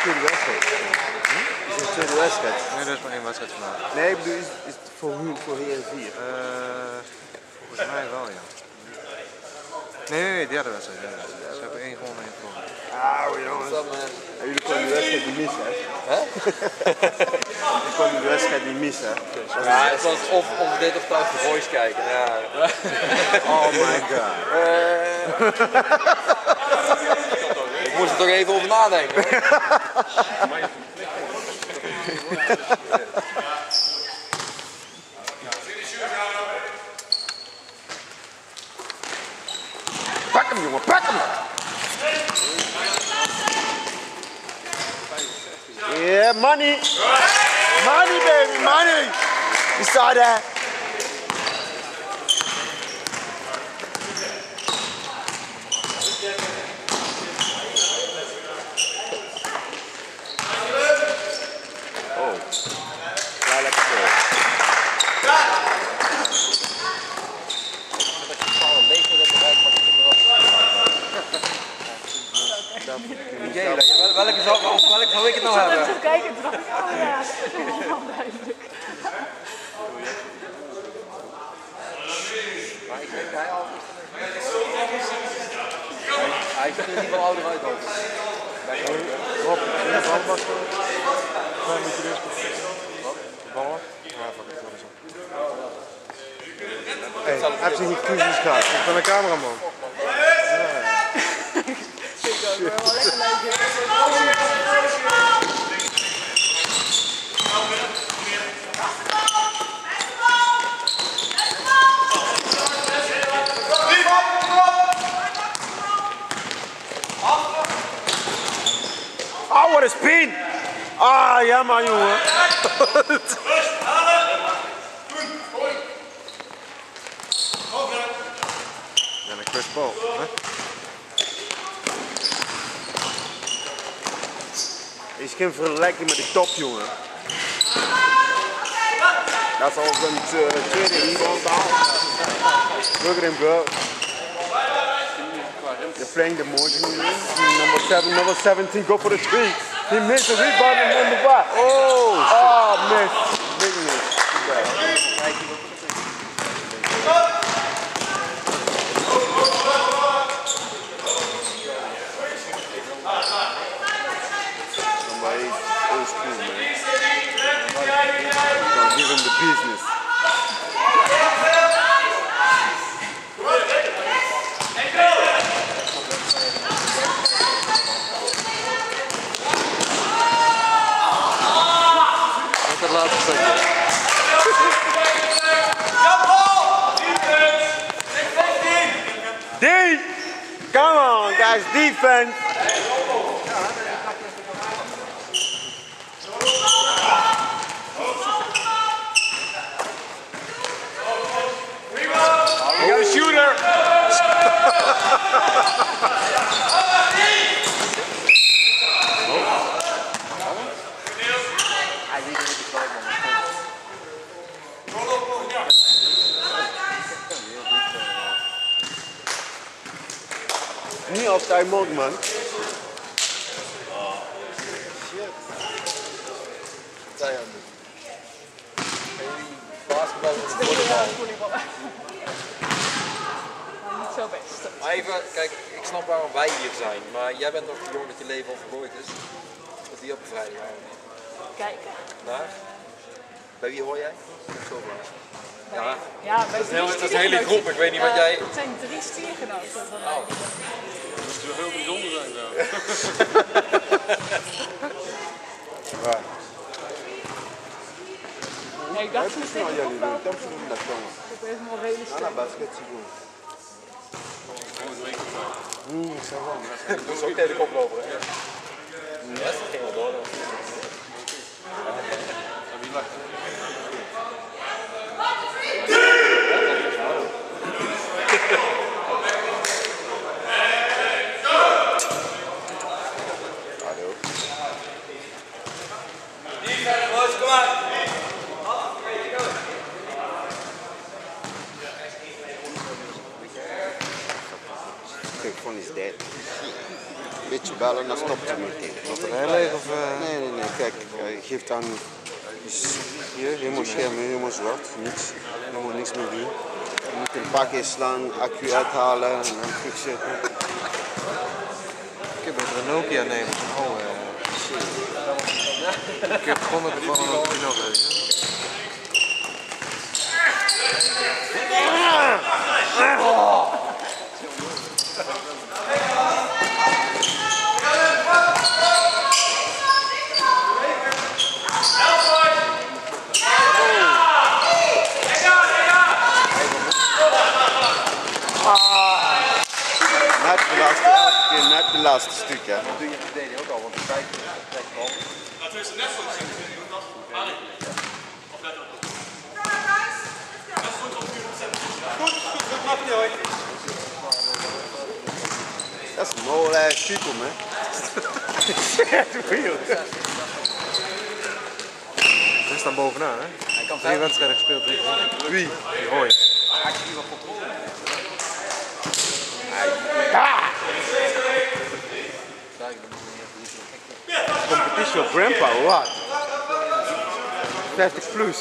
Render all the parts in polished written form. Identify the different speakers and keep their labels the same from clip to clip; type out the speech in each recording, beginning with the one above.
Speaker 1: tweede wedstrijd? Is het een tweede wedstrijd?
Speaker 2: Nee, dat is maar één wedstrijd vandaag.
Speaker 1: Nee, ik bedoel, is het voor Heren 4?
Speaker 2: Volgens mij wel, ja. Nee, derde wedstrijd. Ze hebben 1 gewonnen, 1 verloren.
Speaker 1: Auw jongens. Jullie konden de wedstrijd niet missen, hè? Jullie konden de wedstrijd niet missen, hè?
Speaker 3: Ja, het was of dit of thuis de Voice kijken. Ja.
Speaker 1: Oh my god.
Speaker 3: Ik moest er toch even over nadenken.
Speaker 1: Pak hem jongen, pak hem! Yeah, money! Money baby, money! You saw that? Oh, ja, lekker door.
Speaker 3: Welke zou ik het nou hebben?
Speaker 4: Even kijken, toen dacht ik, oh ja, dat is wel duidelijk.
Speaker 3: Maar ik denk hij al. Hij ziet er in ieder geval ouder uit ook.
Speaker 2: Rob, in de bal was klein beetje rustig. Wat? Ballen? Ja, fuck it, dat is op.
Speaker 1: Hey, heb je niet kruisjes gehad?
Speaker 2: Ik ben een cameraman.
Speaker 1: Oh, wat een spin! Ah, ja man jongen.
Speaker 2: En een kusbal.
Speaker 1: Je kan vergelijken met de top jongen. Dat is al een tweede rebound behaald. Look at him bro. They're playing the motion. Number 17, go for the three. He missed the rebound and on the back. Oh, miss. Big miss. Somebody old school, man. Gonna give him the business.
Speaker 3: Dat laatste stukje.
Speaker 1: D! Come on, guys, defense! We got a shooter! Niet als hij mag, man.
Speaker 3: Wat zijn je aan het doen? Gaan jullie basketbal of volleybal?
Speaker 4: Maar niet zo best.
Speaker 3: Maar even, kijk, ik snap waarom wij hier zijn, maar jij bent nog te jong dat je leven al vergooid is. Dat die op bevrijding houden.
Speaker 4: Kijk.
Speaker 3: Naar? Bij wie hoor jij? Zo maar. Ja,
Speaker 4: Ja, bij
Speaker 3: dat is een hele groep, ik weet niet wat jij...
Speaker 4: Het zijn 3 stiergenoten van mij.
Speaker 2: Dat zou heel bijzonder zijn, ja.
Speaker 4: Nee, ik dacht meteen, ik kom wel.
Speaker 1: Tam się na ścianę.
Speaker 4: Dat is helemaal realistisch.
Speaker 1: Na basket ci było.
Speaker 3: Dat is ook tegen de koploper, hè? Ja, dat ging wel door.
Speaker 2: En wie lacht er?
Speaker 1: Kijk, van is dead. beetje bellen, dan stopt hij meteen.
Speaker 2: Wat er heel leeg of...
Speaker 1: Nee. Kijk, hij geeft aan. Dus hier, helemaal scherm, helemaal zwart. Helemaal niks meer doen. Je moet een paar keer slaan, accu uithalen en dan terugzetten.
Speaker 2: Ik heb beter een Nokia nemen. Ik heb begonnen met de gewoon een nog even.
Speaker 1: Net de laatste stuk, ja.
Speaker 3: Dat doe je in de verdediging ook al, want de kijk bal.
Speaker 5: Dat is net zo gezien.
Speaker 1: That's some old ass people, man.
Speaker 2: Ze staan bovenaan, hè?
Speaker 3: Hij kan
Speaker 2: 3 wedstrijden gespeeld.
Speaker 1: Wie?
Speaker 2: Die hoor je.
Speaker 3: Hij heeft hier wat controle.
Speaker 1: Competition of grandpa, or what? 50 plus.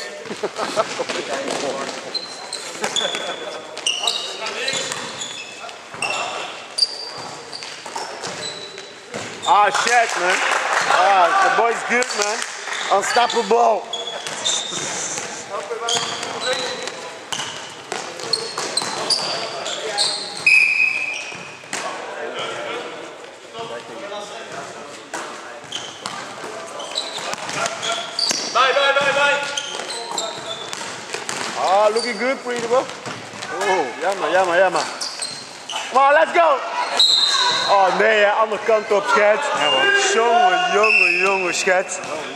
Speaker 1: Ah, shit, man. Ah, the boy's good, man. Unstoppable. Ah, looking good, pretty bro. Oh, jammer. Come on, let's go. Oh nee, hè, andere kant op, schets. Jongen, schets.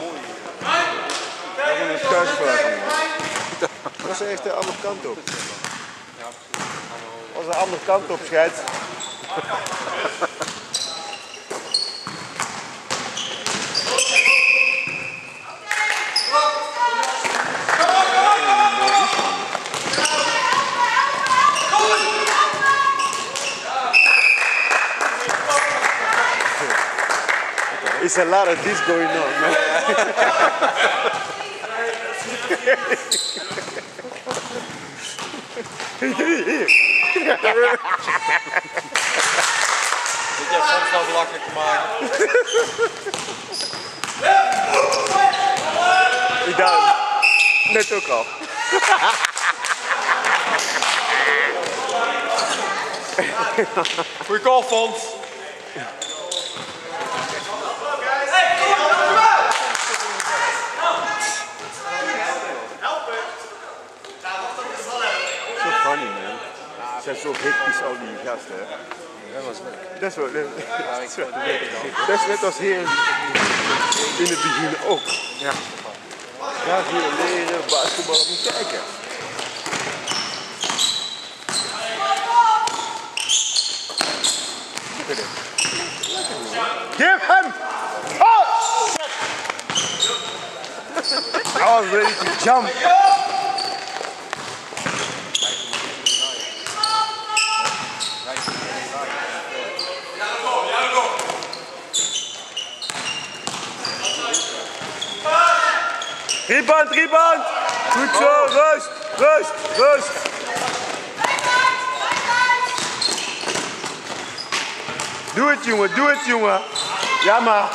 Speaker 1: Dat is een thuisvraag. Dat is echt de andere kant op. Dat is de andere kant op, schets. It's a lot of this going on, man.
Speaker 3: Dit jij soms wel belachelijk te maken.
Speaker 1: Ik dacht, net ook al.
Speaker 3: Goeie call, Fons.
Speaker 1: Zo funny, man. Ze zijn zo hectisch, al die gasten, hè.
Speaker 2: Dat was leuk.
Speaker 1: Dat is wel leuk. Dat is net als hier in het begin ook.
Speaker 2: Ja.
Speaker 1: Ja, hier leren, basketbal, moet kijken. Give him! Oh! Shit! I was ready to jump. Rebound! Goed zo, rust! Doe het jongen! Ja maar!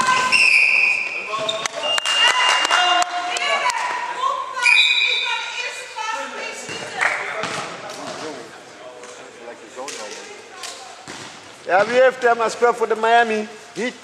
Speaker 1: Ja, wie heeft hem als spel voor de Miami Heat?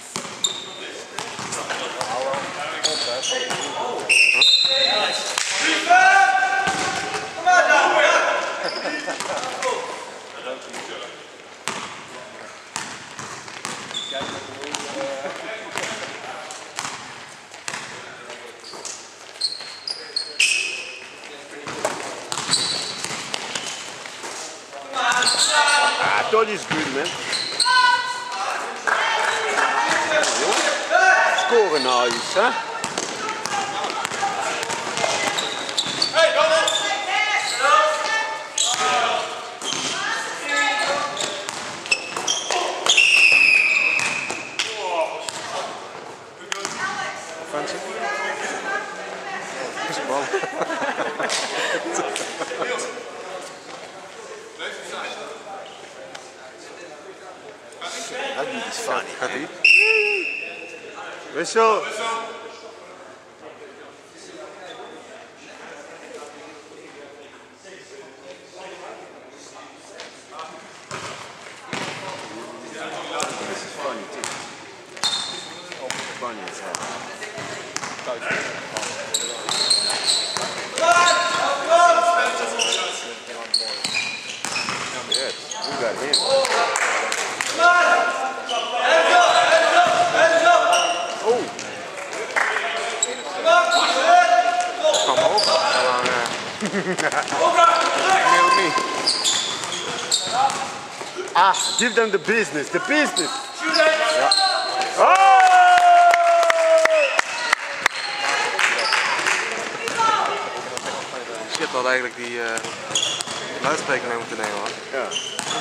Speaker 1: I told you it's good, man. Scoren nou iets, hè?
Speaker 2: fancy. Dat is een bal.
Speaker 1: That dude is funny.
Speaker 2: Gaat ie?
Speaker 1: Wissel. This is funny too. Funny as hell. Yes, you got him. Oh.
Speaker 2: Kwam hoog. Nee, ook niet.
Speaker 1: Ah, give them the business, the business.
Speaker 2: Ja.
Speaker 1: Oh!
Speaker 2: Shit had eigenlijk die luidspreker mee moeten nemen, hoor.
Speaker 1: Ja.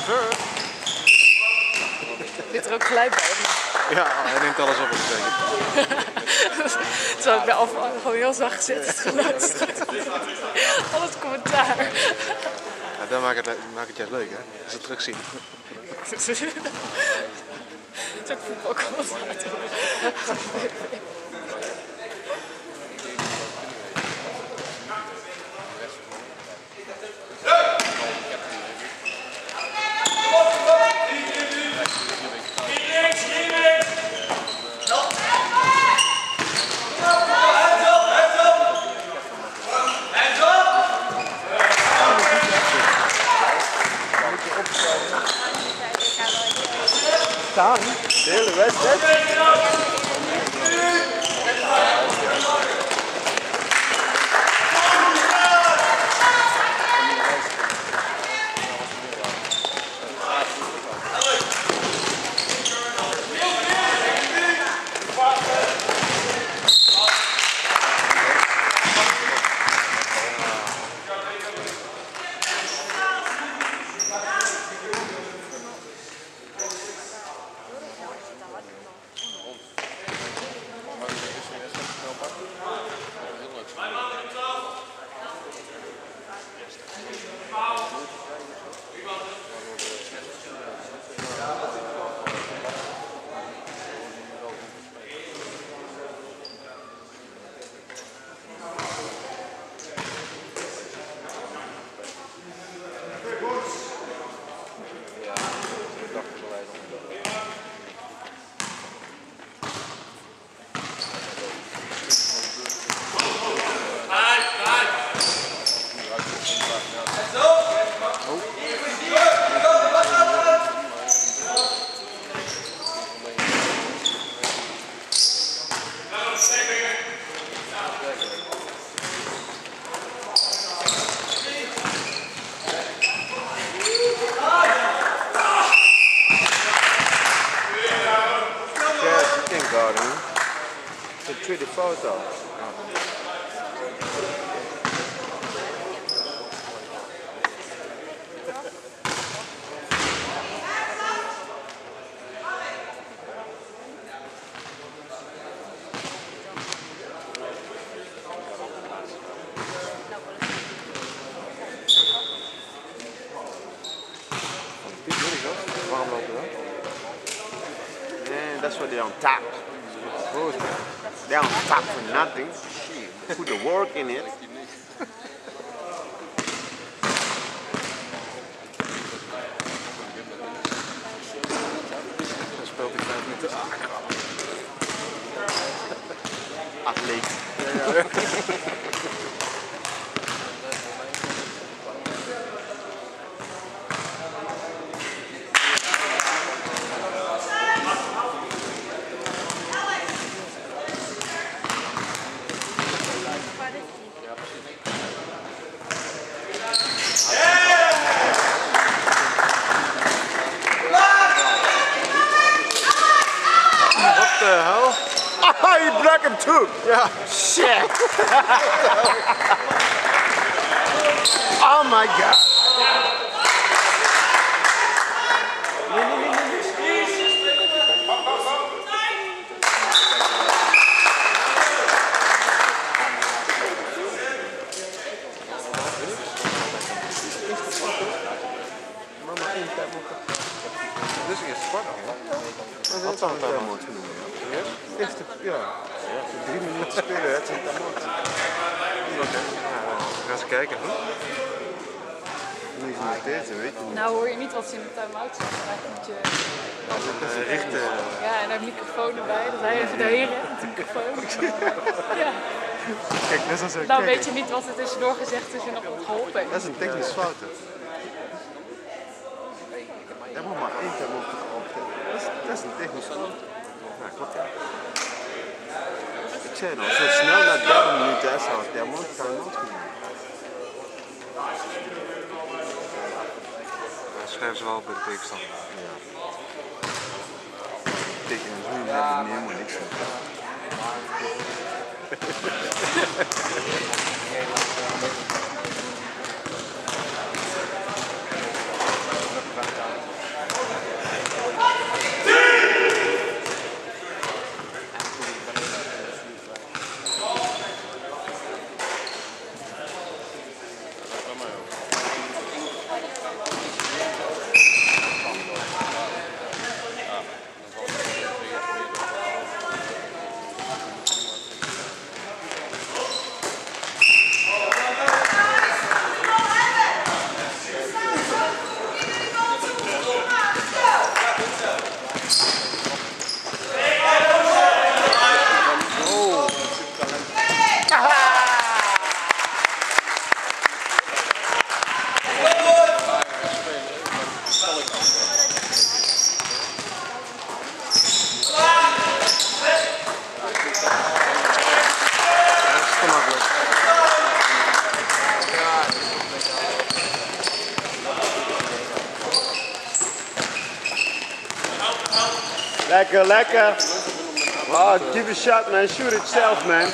Speaker 4: Zit er ook geluid bij? Of niet?
Speaker 2: Ja, hij neemt alles op betekent.
Speaker 4: Terwijl ik bij afval gewoon heel zacht zit, het geluid. Al het commentaar.
Speaker 2: Ja, dan maakt het juist leuk, hè? Als ze het terugzien.
Speaker 4: Het is ook voetbalcommentator.
Speaker 1: Staan, de hele wedstrijd. De foto.
Speaker 2: Waarom lopen we?
Speaker 1: Yeah, that's what they're on top. They're on top for nothing. Put the work in it.
Speaker 2: Dan speelt hij 5 minuten.
Speaker 1: Atleet.
Speaker 2: What the hell?
Speaker 1: You block him too.
Speaker 2: Ja.
Speaker 1: Shit. Oh my god. eerste, ja, 3 minuten spelen, het zijn Tamout.
Speaker 2: Oké, ga eens kijken.
Speaker 1: Nu is het deze, weet je niet.
Speaker 4: Nou hoor je niet wat ze in de time-out zeggen. Maar moet je...
Speaker 2: Richten.
Speaker 4: Ja, en daar microfoon erbij. Dat hij even daarheen rent met de microfoon. Ja.
Speaker 2: Kijk, net als
Speaker 4: Nou weet je niet wat er tussendoor gezegd is en nog wat geholpen heeft.
Speaker 1: Dat is een technisch fout. Er moet maar één keer op. Dat is een technisch fout. Ja, klopt. Ik zei nou, zo snel naar 30 minuten is al. Der moet gaan nooit genomen.
Speaker 2: Schrijven ze wel bij de tegenstander.
Speaker 1: Ja. Tegen een goede hebben we helemaal niks van. Lekker, lekker. Oh, give a shot, man. Shoot it self, man.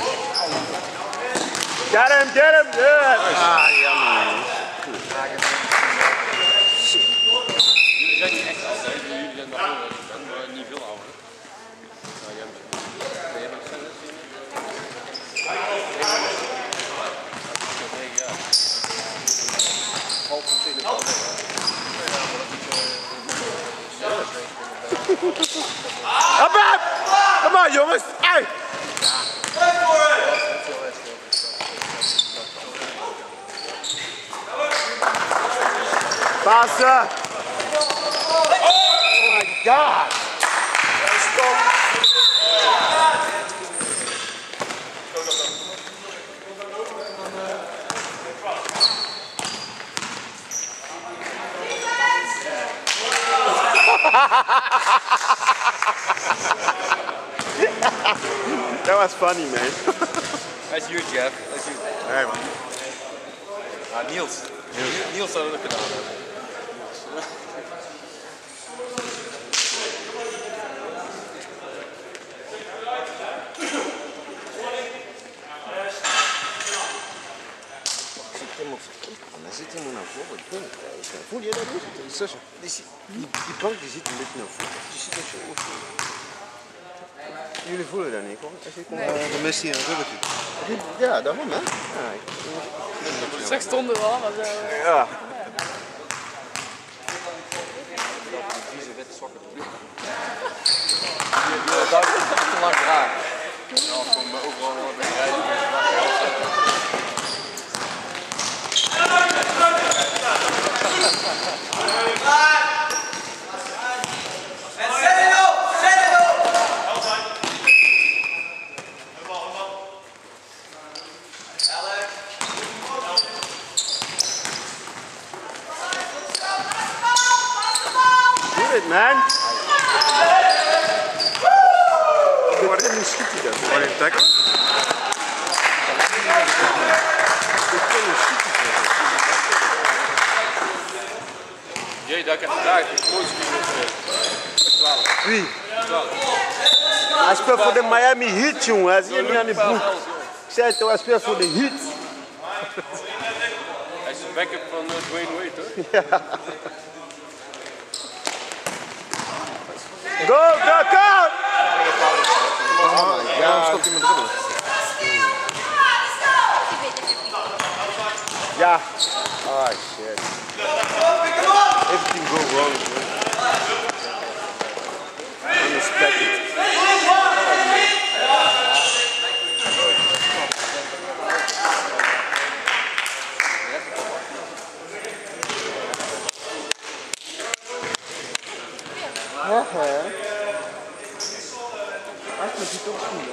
Speaker 1: Get him, good. Ah, jammer.
Speaker 3: Jullie zijn niet echt altijd, jullie zijn nog ouder dan ik ben, maar niet veel ouder. Nou, jij bent verder zien. Ik 9 jaar. Half van telefoon.
Speaker 1: Kom maar, jongens. Hey. Passen. Oh my God. Stop. That was funny, man.
Speaker 3: That's you, Jeff. That's you.
Speaker 1: Hey, man.
Speaker 3: Niels. Niels zou dat ook gedaan hebben.
Speaker 1: Dan zit hij maar naar voren. Voel je dat niet? Die bank die zit een beetje naar voren. Die zit ook zo over. Jullie voelen dat niet, hoor?
Speaker 4: Nee.
Speaker 2: Dan mist hij een rubbertje.
Speaker 1: Ja, daarom, hè?
Speaker 4: Straks stonden we al, maar zo.
Speaker 1: Ja.
Speaker 3: Vieze witte sokken. Die wil duidelijk te lang dragen. Ja, gewoon overal bij de rijden.
Speaker 1: It, man. Waarom schiet hij dat?
Speaker 2: Waar je hem tackelen?
Speaker 3: Jee, dat ik heb vandaag de mooiste keer 12.
Speaker 1: Wie? Hij speelt voor de Miami Heat, jongen. Hij zit niet aan de broek. Ik zei het, hij speelt voor de Heat.
Speaker 3: Hij is een backup van Dwayne Wade, hoor.
Speaker 1: Ja. Go, go, go!
Speaker 2: Ja, stopt hij met dribbelen.
Speaker 1: Ja. Oh shit. Everything go wrong, man. Unexpected.
Speaker 2: echt met die topschoenen.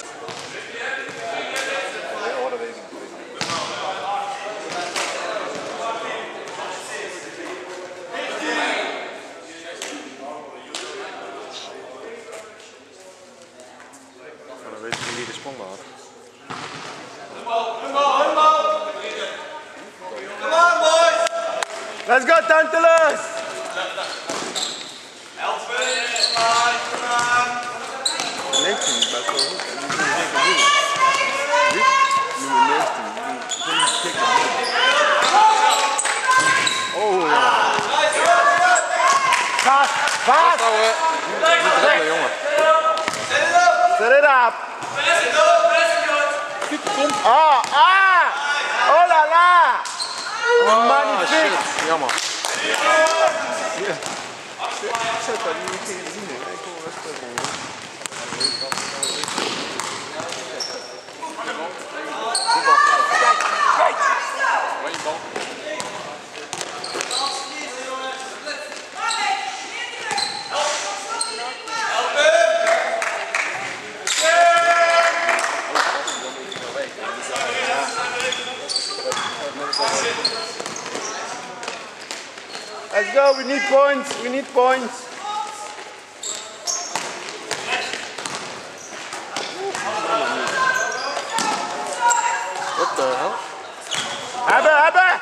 Speaker 2: Oh, dat weet ik niet. Dan weet je wie de sprong had.
Speaker 1: Let's go, Tantalus!
Speaker 2: Leeft hij niet, maar zo goed. Wie? Nummer 19. Oh ja.
Speaker 1: Vast! Vast!
Speaker 2: Niet redden, jongen.
Speaker 1: Set it up! Ah! Ah! Oh la la! Magnifiek!
Speaker 2: Shit, jammer. Ik zet dat niet tegen de zien. Ik wil wel
Speaker 1: Let's go, we need points, we need points.
Speaker 2: What the hell?
Speaker 1: Hebben!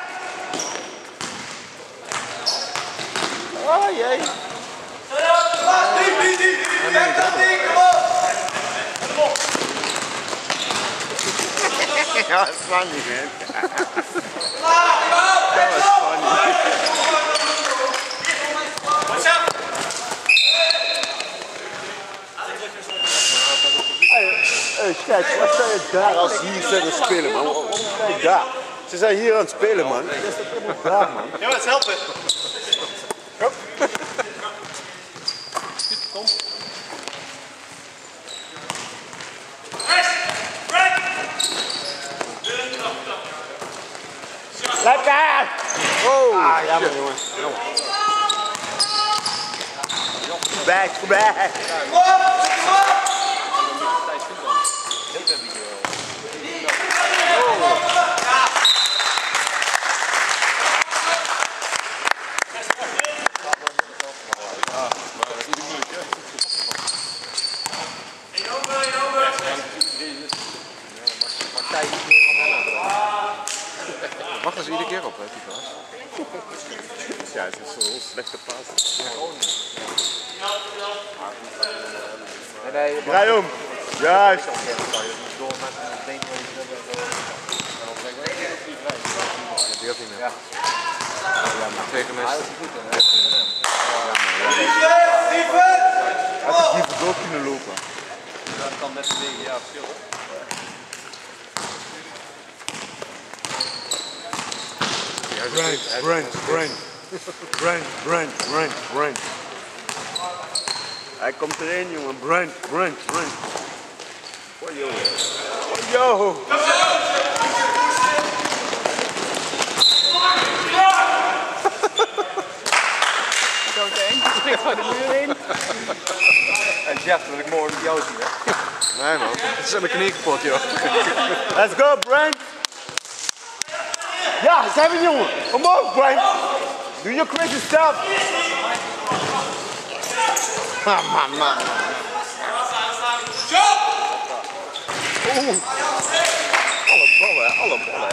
Speaker 1: Oh jee. Ja, dat is funny, man. Dat was funny. Hey, kijk, wat zijn je daar als ze hier zijn aan het spelen, man? Waarom sta je daar? Ze zijn hier aan het spelen, man. Dat is toch helemaal daar, man.
Speaker 5: Ja, het helpt het.
Speaker 3: Kom.
Speaker 1: Lekker! Oh, ah, jammer, jongen. Back, back.
Speaker 2: Mag er ze iedere keer op, hè, die paas?
Speaker 1: Ja, het is zo'n slechte paas. Draai om. Juist.
Speaker 2: Die had niet meer. Ja, maar tegen mensen.
Speaker 1: Had ik hier door kunnen lopen.
Speaker 3: Dat kan net een beetje, ja, verschil.
Speaker 1: Brent. Hij komt erin, jongen. Brent. Oh, jongen. Oh, yo.
Speaker 4: Zo te eng, die springt van de muur in.
Speaker 3: En Jeff, dat ik morgen met jou zie, hè?
Speaker 2: Nee man, het is aan mijn knie kapot, joh.
Speaker 1: Let's go, Brent. Ja, zijn we, jongen. Omhoog, Brent. Do your crazy stuff. Man. Oeh. Alle ballen.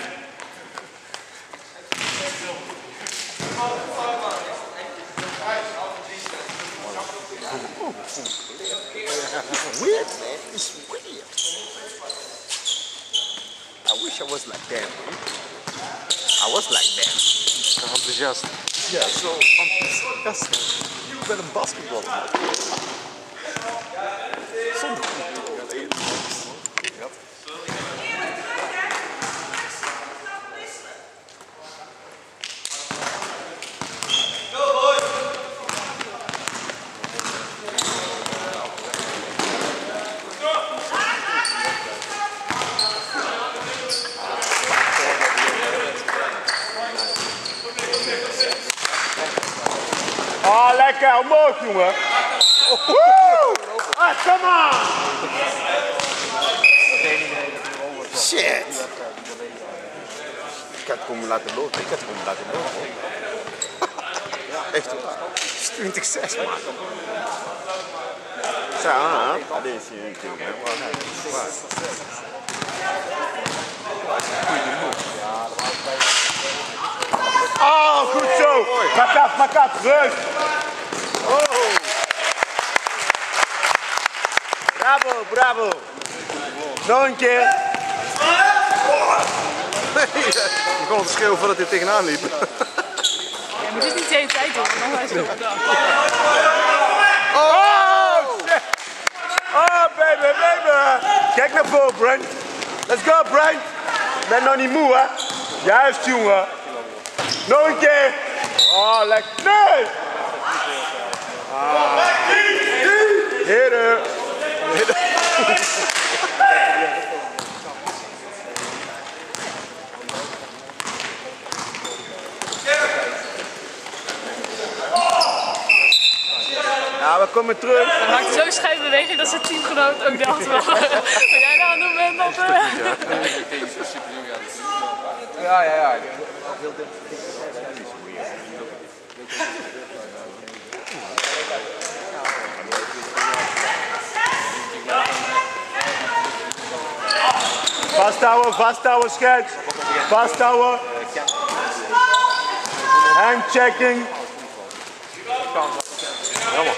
Speaker 1: Weird, man. It's weird. I wish I was like that, man. I was like that.
Speaker 2: Enthousiast.
Speaker 1: Ja, zo enthousiast. Ik ben een basketballer. Zonder Oh, lekker, omhoog, jongen. Woe! What? Come on! Shit! Ik had het gewoon laten lopen. Echt waar. 20-6 man. Ja, dat is hier natuurlijk. Oh, goed zo! Maak af, rug! Oh! Bravo! Nog een keer!
Speaker 2: Je kon het schreeuwen voordat hij tegenaan liep.
Speaker 4: Ja, maar het is niet de hele tijd doen, dan ga je zo.
Speaker 1: Oh! Shit. Oh, baby! Kijk naar voren, Brent. Let's go, Brent! Ik ben nog niet moe, hè? Juist, jongen. Nog een keer. Oh, lekker. Nee! Heren. Ja, we komen terug.
Speaker 4: Hij maakt zo'n schijnbeweging dat zijn teamgenoot ook dacht wel. Wat jij nou aan het doen bent, dat...
Speaker 2: Ja.
Speaker 1: Vasthouden, schets. Vasthouden. Handchecking.
Speaker 2: Jammer.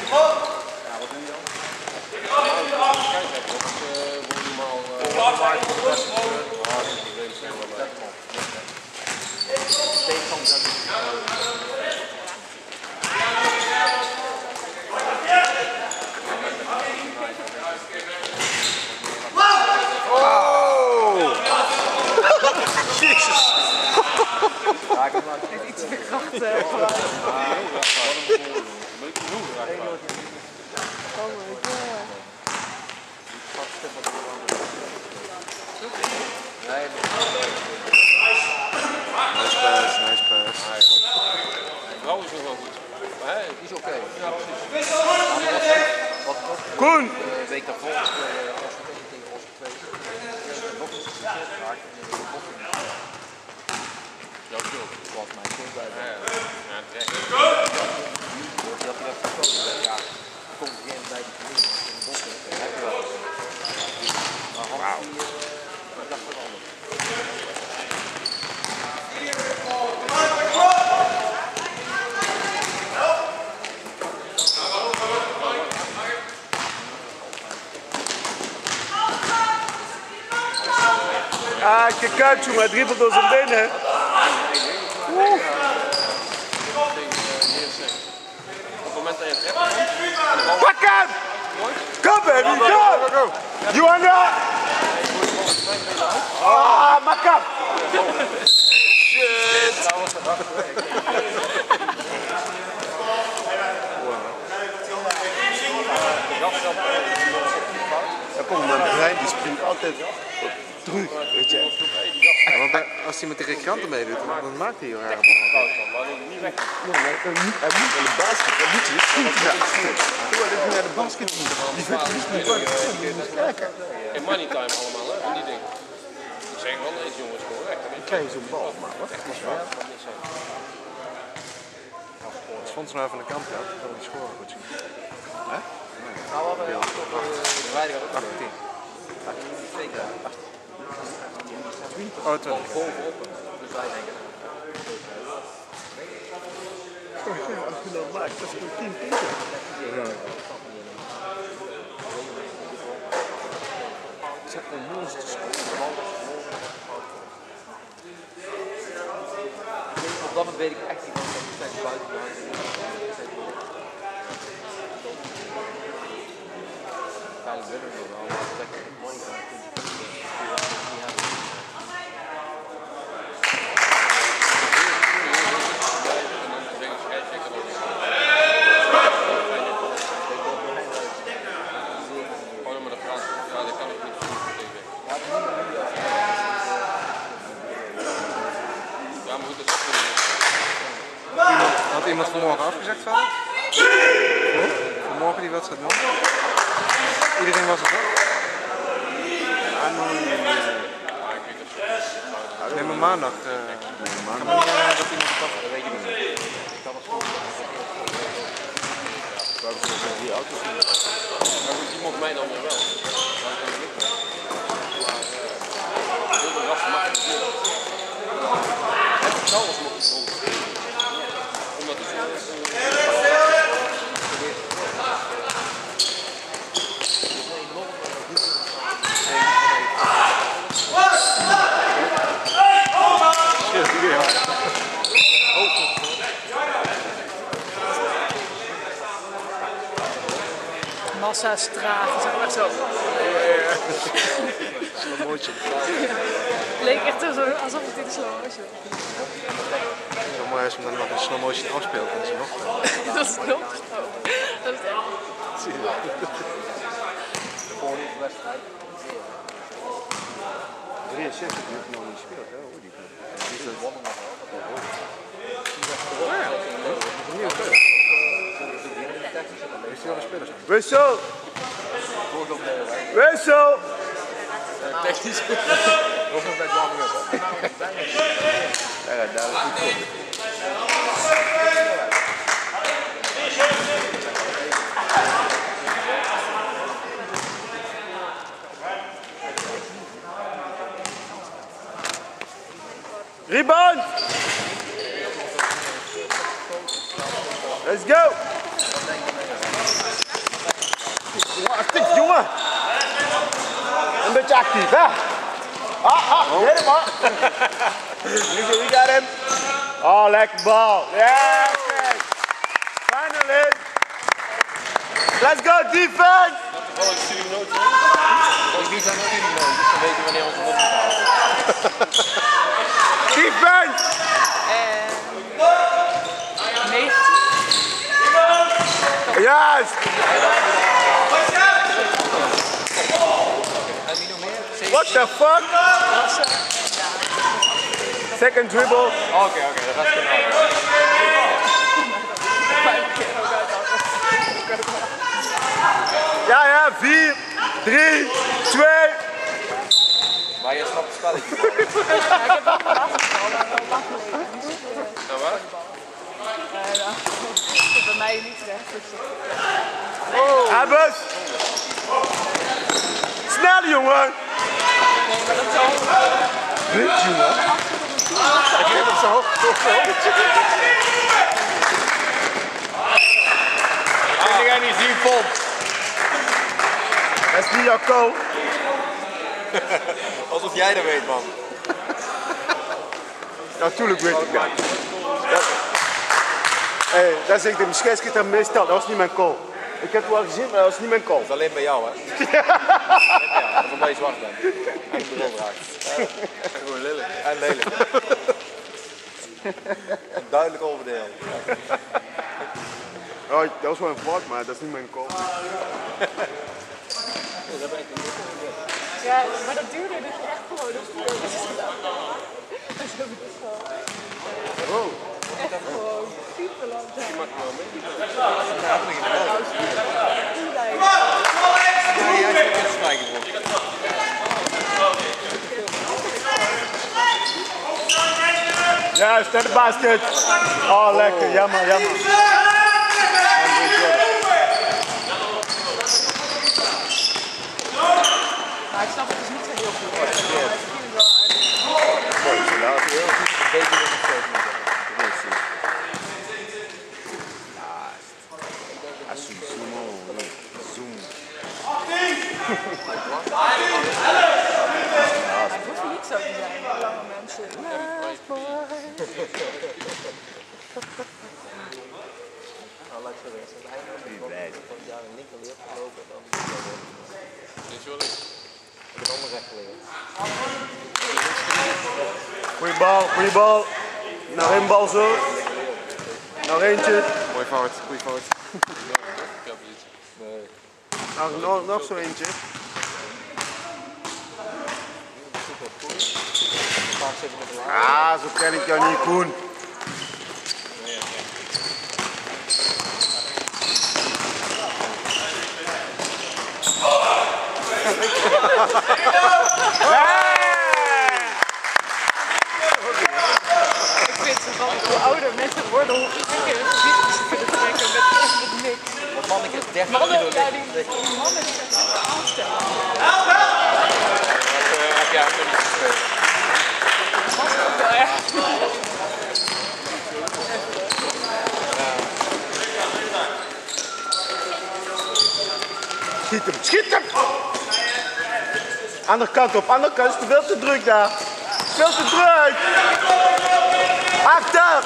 Speaker 1: Jezus.
Speaker 4: Iets te kracht.
Speaker 2: Nice pass.
Speaker 3: Vrouw is nog wel goed. Maar hij is oké. Ja, precies.
Speaker 1: Koen.
Speaker 6: De week daarvoor was het tegen ons geweest. Nog eens geraakt.
Speaker 3: Jouw schuld.
Speaker 6: Wat mijn schuld bij de.
Speaker 3: Ja, terecht.
Speaker 6: Die had hij even gekozen. Ja, komt geen bij die familie. In Bossen. Heb je wel. Maar Hans die dacht wat anders.
Speaker 1: Ah, kijk uit jongen, hij dribbelt door zijn benen.
Speaker 3: Op het moment dat je het hebt,
Speaker 1: Pak hem! Kom baby, go! You on that? Ah, maak hem! Shit! Ja, kom, mijn brein die springt altijd terug, weet je.
Speaker 2: Ja, want als hij met de recreanten meedoet, dan maakt hij heel raar ballen.
Speaker 1: Hij moet aan de basket, hij moet je schieten. Doe dat naar de basket moet. Die vet is niet kijken.
Speaker 3: in money time allemaal, hè, van die dingen. Ik zeg wel, deze jongens gewoon echt.
Speaker 1: Dan krijg je zo'n bal, maar wat?
Speaker 2: Als Fons nou even aan de kant gaat, dan kan hij scoren goed zien. Hè?
Speaker 6: Nou, we hebben de vrijdag ook 18. 2 keer.
Speaker 2: Oh, 20.
Speaker 6: Bovenop, dus wij denken.
Speaker 1: Als je dat maakt, dat is gewoon 10 punten.
Speaker 6: Ik zeg een mooiste score. Op dat moment weet ik echt niet wat ik steeds buiten de hand. Veilig willen we wel, maar het is echt mooi.
Speaker 2: Had iemand vanmorgen afgezegd verder? Vanmorgen die wedstrijd nog? Iedereen was het toch? Nee, maar maandag. Kan maar niet dat iemand het
Speaker 6: Dat weet je niet. Dat was goed.
Speaker 3: Die auto's niet. Maar goed, iemand mij dan weer wel. Dan kan ik niet meer. Maar heel veel rassen mag ik niet. Het is alles nog eens rond. Omdat het
Speaker 4: Massa straat, zeg maar zo.
Speaker 2: slow motion.
Speaker 4: Het leek echt zo alsof het in de slow motion.
Speaker 2: Zo mooi als je dan nog een slow motion afspeelt. Dat is nog.
Speaker 4: Dat is nog zo. Dat is echt.
Speaker 6: Voor de wedstrijd.
Speaker 1: 63 die heeft nog niet gespeeld, hè? Hoe die
Speaker 2: Heeft hij wel een speler?
Speaker 1: Wissel! Wissel!
Speaker 3: technisch.
Speaker 1: Ja, daar is goed voor. Rebound! Let's go! Actief, jongen! Een beetje actief, hè? Hit hem, hoor! You got him! Oh, lekker bal! Yeah, okay. Finally! Let's go, defense!
Speaker 3: Wel een studienoot.
Speaker 6: Wie zijn er niet nodig? Dus dan weten we wanneer onze mond moet houden.
Speaker 1: Defense!
Speaker 4: En 19.
Speaker 1: Juist!
Speaker 6: En wie nog meer?
Speaker 1: What the fuck? Second dribble.
Speaker 6: Oké, dat gaat goed.
Speaker 1: Ja, 4, 3, 2.
Speaker 6: Maar je snapt het spelletje.
Speaker 4: Ik heb wel basketbal, maar wel lang geleden.
Speaker 3: Nou waar?
Speaker 4: Dat is bij mij niet recht.
Speaker 1: Abbas! Snel, jongen!
Speaker 4: Nee, maar dat is al.
Speaker 1: Dit, jongen.
Speaker 2: Ik heb het zo hoog.
Speaker 3: Kun jij niet zien, Pop?
Speaker 1: Dat is niet jouw kool.
Speaker 6: Alsof jij dat weet, man.
Speaker 1: Natuurlijk weet ik dat. Hey, dat zeg ik de scheidsrechter meestal. Dat was niet mijn kool. Ik heb het wel gezien, maar dat was niet mijn kool.
Speaker 6: Dat is alleen bij jou, hè? Alleen bij jou. Dat is omdat je zwart bent. En je bril draagt.
Speaker 3: En gewoon lelijk.
Speaker 6: En lelijk. En duidelijk overdeel.
Speaker 1: Oh, dat was wel een fout, maar dat is niet mijn kool.
Speaker 4: Ja, maar dat duurde dus echt gewoon. Dat is gewoon. Echt gewoon super lang.
Speaker 3: Je mag wel mee.
Speaker 6: Ja, jij zit in de spijkerbroek.
Speaker 1: Ja, stand de basket. Oh, lekker. Jammer.
Speaker 4: Maar ik snap het dus niet zo heel goed. Ik vind het wel aardig.
Speaker 6: Een beetje wat ik steeds moet hebben.
Speaker 4: Het hoeft niet zo te zijn, lange mensen.
Speaker 6: Laat ik zo zeggen, als het einde van het jaar een linker leert gelopen, dan
Speaker 3: Dit is wel leuk.
Speaker 6: heb ik het ander recht geleerd.
Speaker 1: Goeie bal. Nog één bal zo. Nog eentje.
Speaker 2: Mooi fout, goeie fout.
Speaker 3: Ik heb iets.
Speaker 1: Nog zo eentje.
Speaker 6: Vaak zitten met de laag.
Speaker 1: Ah, zo ken ik jou niet, Koen.
Speaker 4: Ik vind het grappig hoe ouder mensen worden, hoe meer gezichten ze kunnen trekken met niks.
Speaker 6: Dat mannetje is 30
Speaker 4: Mannen,
Speaker 6: kilo
Speaker 4: ja,
Speaker 6: licht.
Speaker 4: die mannen die echt niet aanstellen.
Speaker 3: Heb jij hem nog niet gespeeld?
Speaker 4: Dat is ook wel erg.
Speaker 1: Schiet hem! Andere kant op, andere kant is het veel te druk daar. Veel te druk! Achter!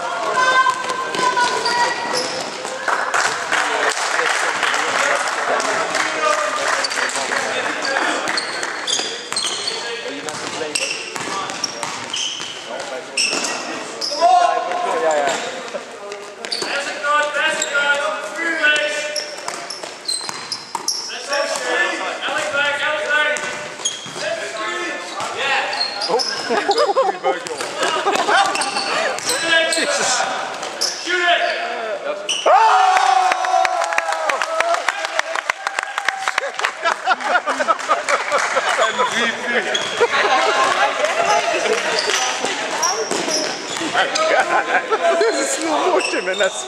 Speaker 1: This is slow motion, man. That's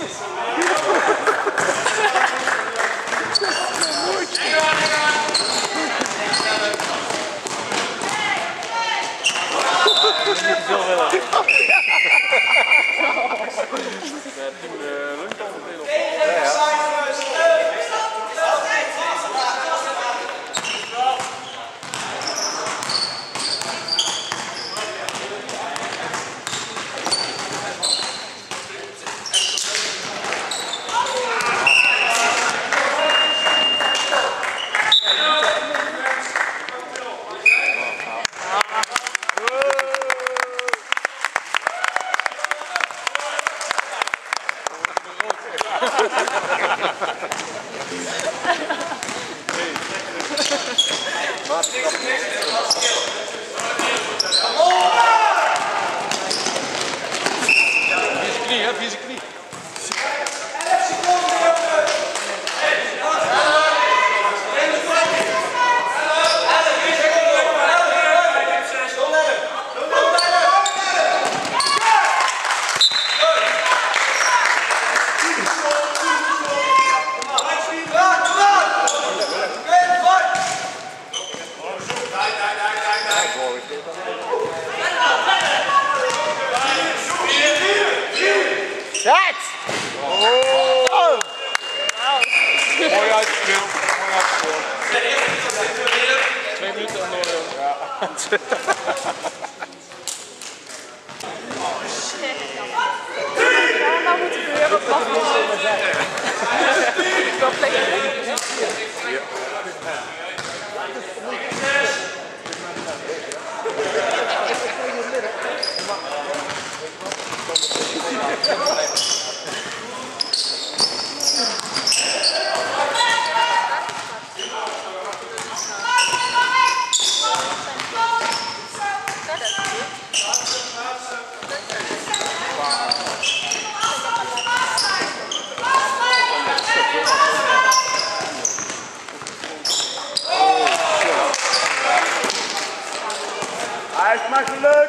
Speaker 3: Via zijn knie. Mooi uitgespeeld. Mooi uitgespeeld. 2 minuten en door. Ja.
Speaker 4: Nou moet ik weer wat wachten. Dat plekje.
Speaker 1: Hij is maar geluk!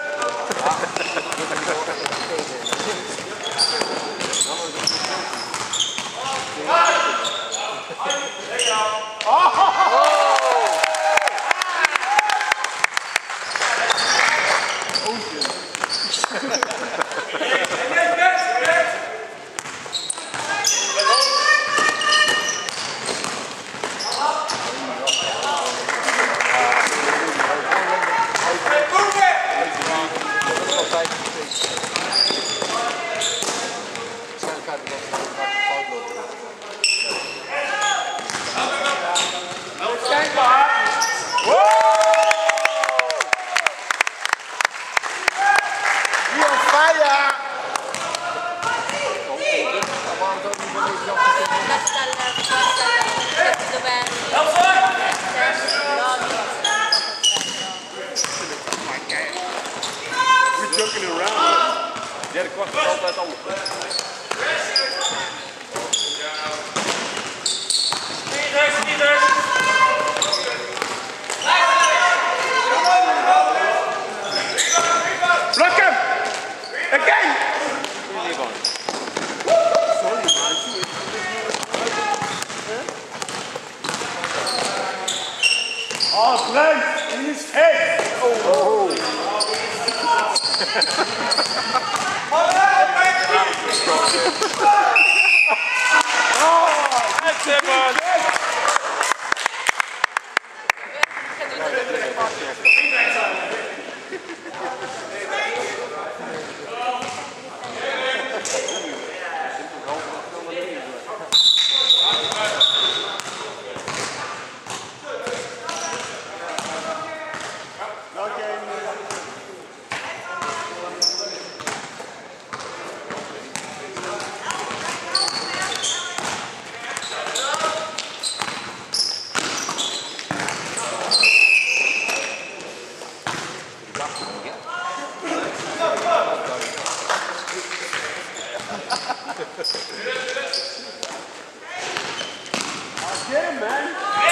Speaker 1: Joking around.
Speaker 3: Derde kwart is altijd anders.
Speaker 1: Brent, in his face.
Speaker 2: Oh.
Speaker 3: That's it, man.
Speaker 1: Get him, man.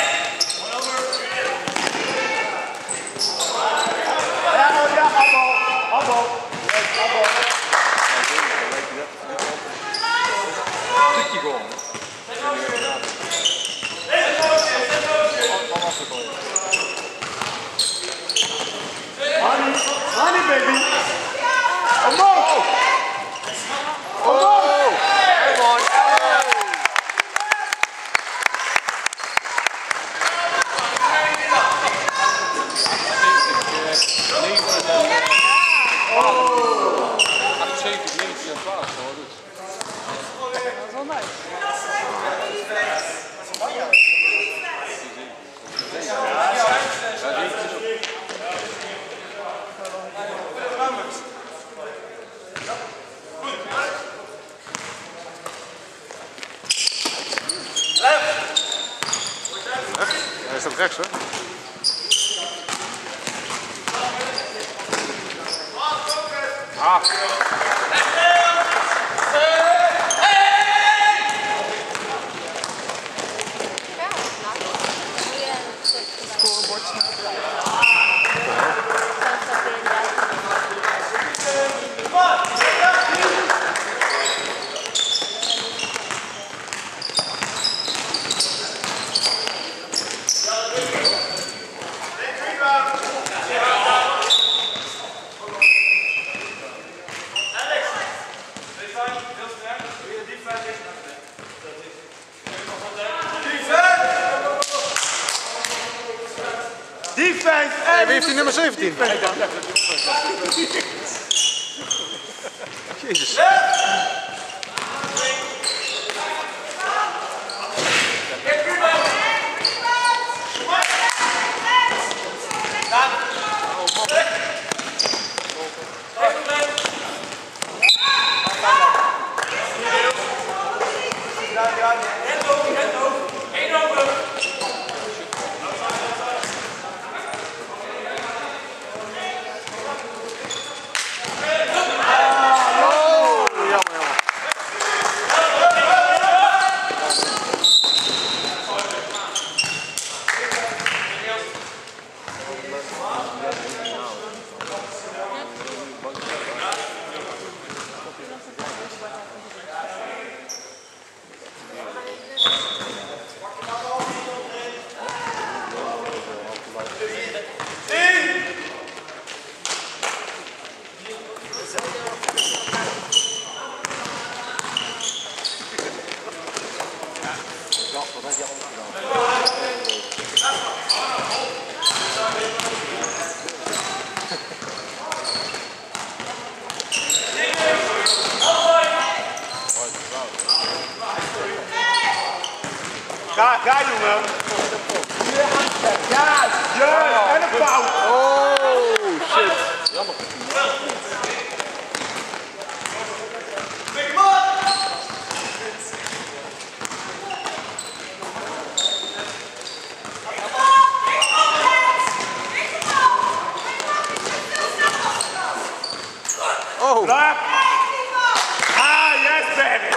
Speaker 1: Honey, baby. Come on.
Speaker 2: Hij staat rechts, hoor.
Speaker 1: Defense!
Speaker 2: Hey, wie heeft die nummer 17? Jezus.
Speaker 1: Ga jongen. Ja, juist. En een fout.
Speaker 2: Oh, shit. Jammer. Oh.
Speaker 1: Klaar. Ah, yes, baby.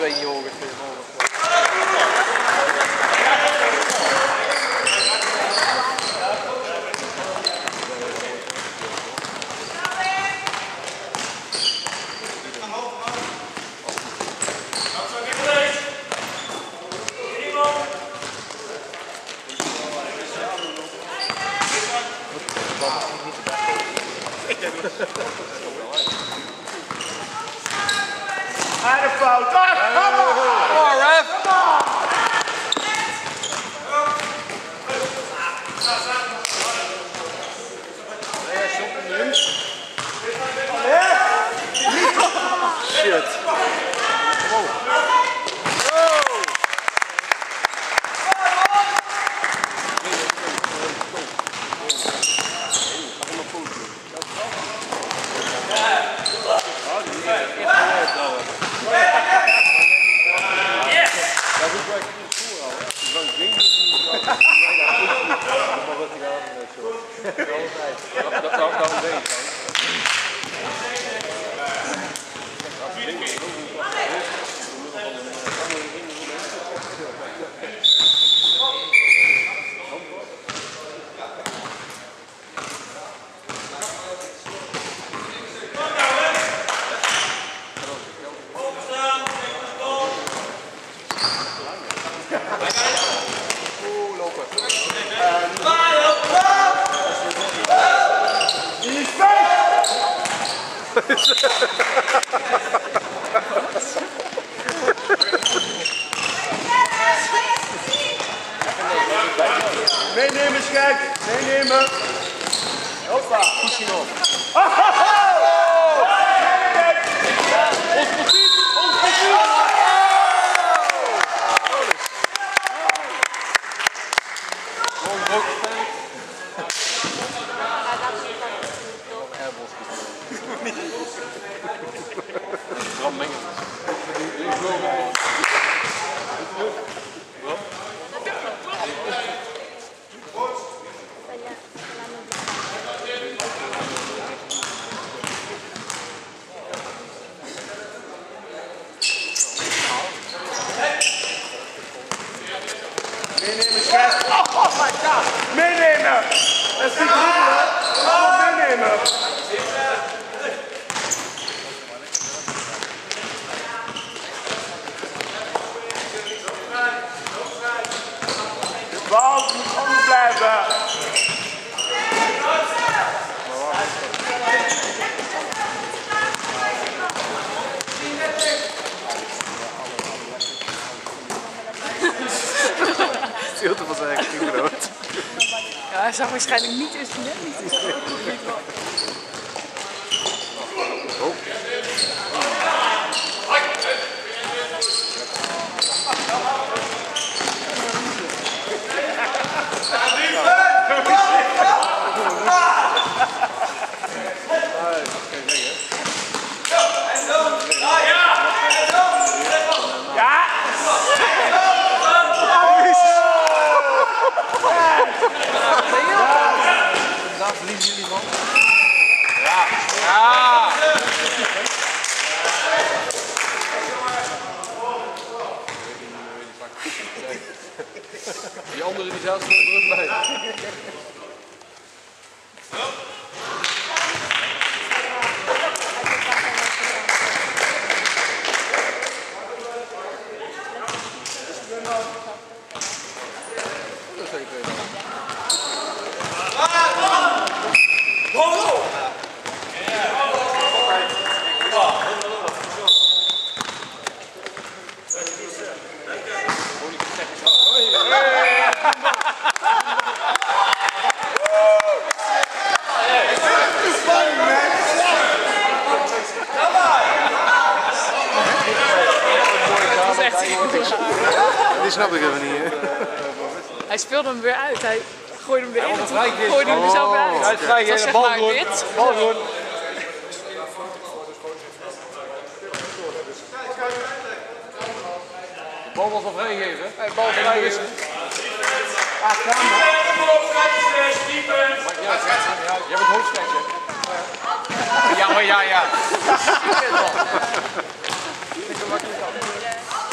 Speaker 6: 2 jongens.
Speaker 1: Aardig fout. Kom
Speaker 6: on, ref! Shit.
Speaker 1: Meenemen, schijk. Meenemen. Hoppa.
Speaker 6: Pushing op.
Speaker 1: Meenemen, schijk. Oh my god. Meenemen. Dat is niet dribbelen. Gewoon meenemen. De bal moet onder blijven.
Speaker 2: Stilte was eigenlijk groot.
Speaker 4: Ja, hij zag waarschijnlijk niet eens net niet.
Speaker 6: Daar verliezen jullie van.
Speaker 3: Ja! Die andere die zelfs gewoon druk bij.
Speaker 2: Die snap ik even niet.
Speaker 4: Hij speelde hem weer uit. Hij gooide hem weer in. En toen gooide hij hem zelf weer uit.
Speaker 3: Hij is vrij,
Speaker 4: Dat was zeg
Speaker 3: bal
Speaker 4: maar
Speaker 3: gewoon.
Speaker 4: dit.
Speaker 3: Bal gewoon. De bal was al vrijgegeven. De bal vrijgegeven. Jij bent hoofdschijntje.
Speaker 6: Ja, maar ja.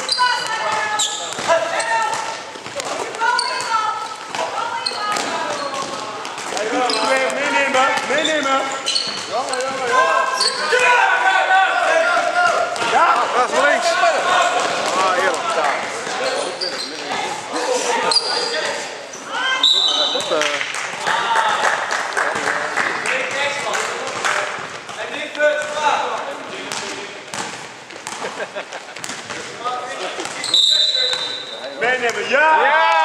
Speaker 1: Meenemen, ja!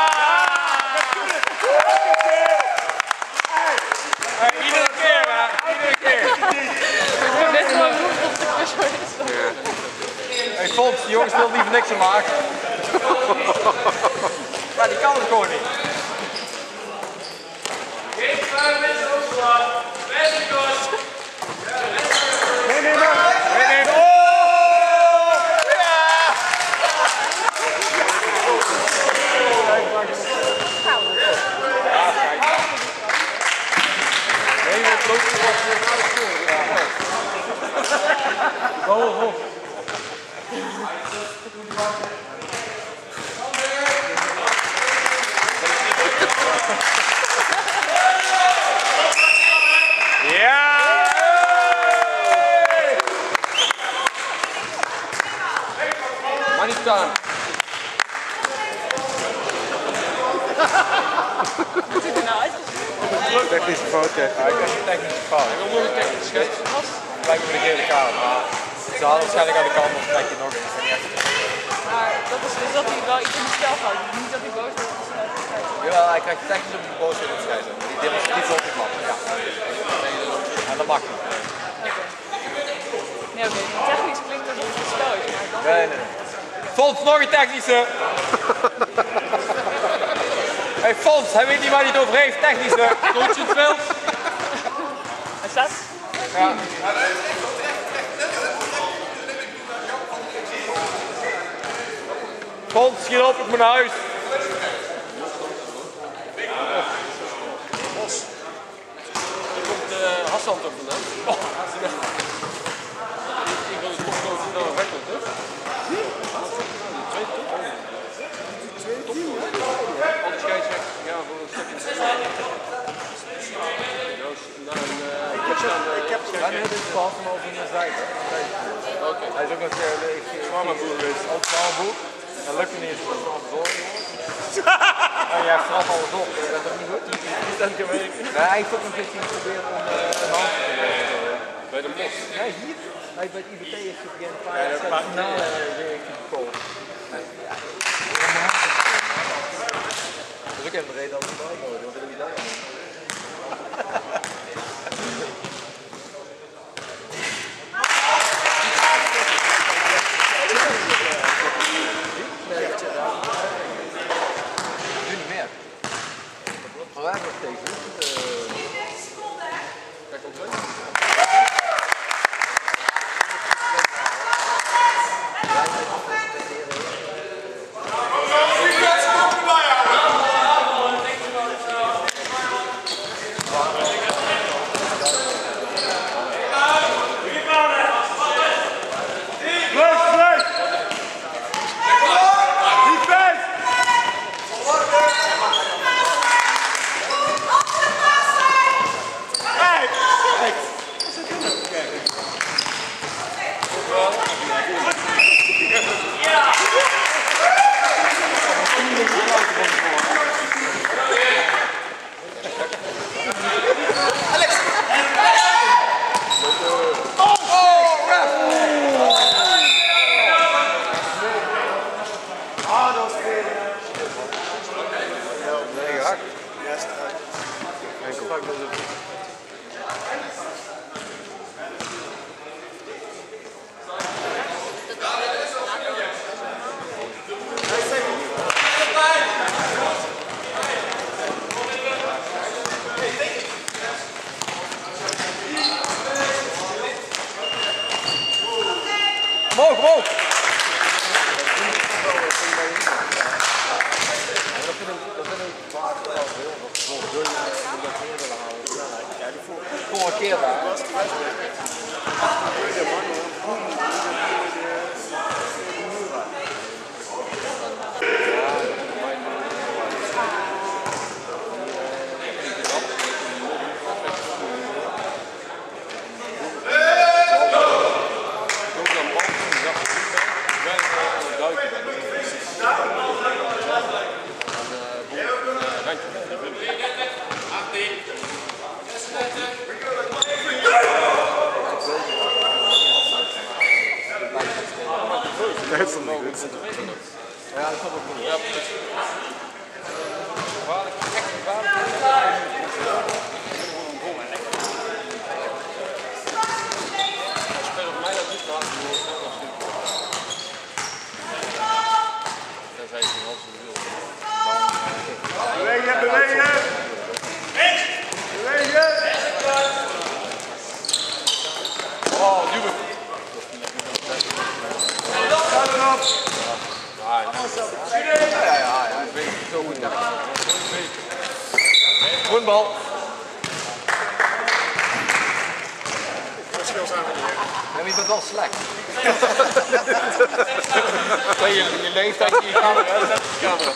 Speaker 3: Iedere keer, hè? Iedere keer.
Speaker 4: Net gewoon roepen of de pressure is.
Speaker 6: Hey Fons, die jongen speelt liever niks omlaag. Ja, die kan het gewoon niet.
Speaker 1: Meenemen!
Speaker 6: Meenemen. Oh! Ja! Nee, dat loopt oh.
Speaker 3: Ja! Maar niet staan.
Speaker 4: Hoe ziet er nou uit?
Speaker 2: Technische fout, ja.
Speaker 6: Ja, ik heb een technische fout.
Speaker 3: Ik wil nog een technische schets.
Speaker 6: Lijkt me de gele kaart, maar ze hadden waarschijnlijk aan de kant of kijk je nog eens.
Speaker 4: Maar dat is dus dat hij wel iets in het spel houdt. Niet dat hij boos wordt.
Speaker 6: Jawel, hij krijgt technisch op de boosheid op scheidsrechter. Die demonstratief op de klap. Ja. En dat mag niet.
Speaker 4: Nee, oké. Technisch klinkt alsof het een spel is. Maar dan...
Speaker 6: Nee. Fons, nog een technische. Hey Fons, hij weet niet waar hij het over heeft. Technische.
Speaker 3: Coach in het veld.
Speaker 4: Hij staat?
Speaker 6: Ja. Fons, schiet op, ik moet naar huis.
Speaker 3: Hier komt Hassan toch vandaan? Ik wil het toch gewoon snel wegkomt, hè? Al die scheidsrechters gaan voor een stukje.
Speaker 6: Ja, nee, dit is behalve van over in de zijde.
Speaker 3: Oké.
Speaker 6: Hij is ook nog zwaarmaboer geweest. Ook zwaarmaboer. Dat lukt me niet eens om te zorgen. En jij straft alles op. Dat is ook niet goed. Niet aan het gewerkt. Nee, hij heeft ook een beetje geprobeerd om een hand te geven.
Speaker 3: Bij de mos.
Speaker 6: Nee, hier. Hij bij het IBT heeft hij een paar jaar finale gekomen. Dat is ook even de reden dat we het uitnodigen. Wat wil je daar doen? Nu niet meer. Maar wij hebben nog steeds.
Speaker 3: Kijk op twee.
Speaker 6: Omhoog, omhoog! Vorige keer daar. Ja, dat komt ook goed.
Speaker 3: Ja, precies.
Speaker 6: Gevaarlijk, echt gevaarlijk.
Speaker 3: Spelen voor mij dat niet te hard. Tenzij je een half zo wil.
Speaker 1: Bewegen, bewegen! Bewegen!
Speaker 3: Oh, Jubel.
Speaker 1: Gaat erop!
Speaker 6: Ja, ik weet het zo goed. Goed bal. Ja, je bent wel slecht. Je leeftijd, je camera, dat is de camera.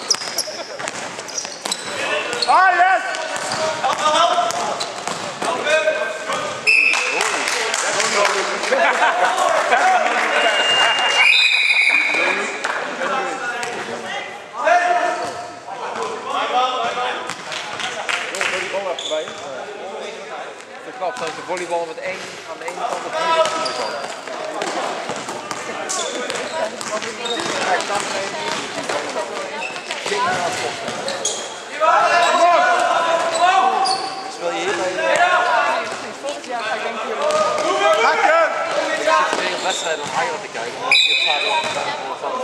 Speaker 1: Ah, yes!
Speaker 6: De grap dat de volleybal met één aan de ene kant op de andere kant. Kijk, dan speel je hier bij
Speaker 4: Volgend jaar ga ik denk ik
Speaker 1: Hakken!
Speaker 6: de wedstrijd om Ajax te kijken. Want je staat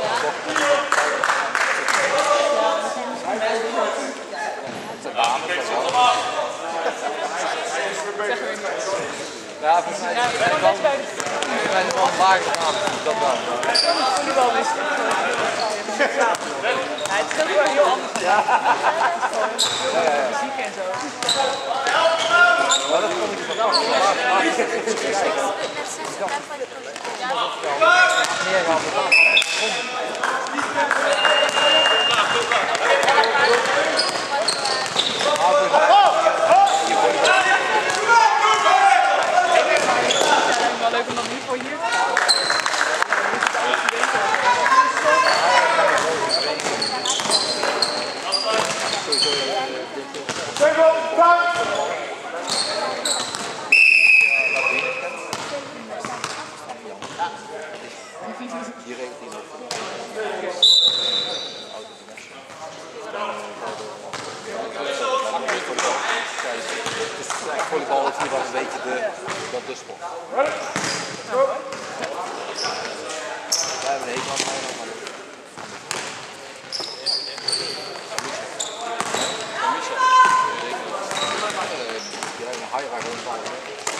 Speaker 6: ja, volgens mij is het wel een lagere naam. Dat wel.
Speaker 4: volleybal is het is ook wel heel anders. Muziek en zo.
Speaker 6: Maar dat vond ik wel
Speaker 4: Wel leuk om dat nu voor hier te gaan.
Speaker 6: hier regelt hij nog. Volleybal is hier wel een beetje de sport. Wij hebben een hekel aan mij, maar die hebben een high rond bal.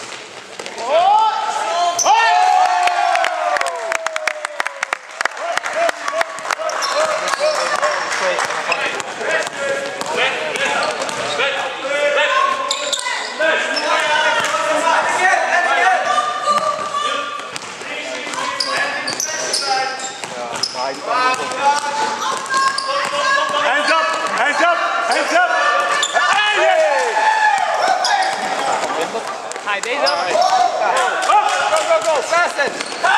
Speaker 1: Hands up! Hands up! Hands up! Hey!
Speaker 4: Ga je deze ook?
Speaker 6: Go, fast it!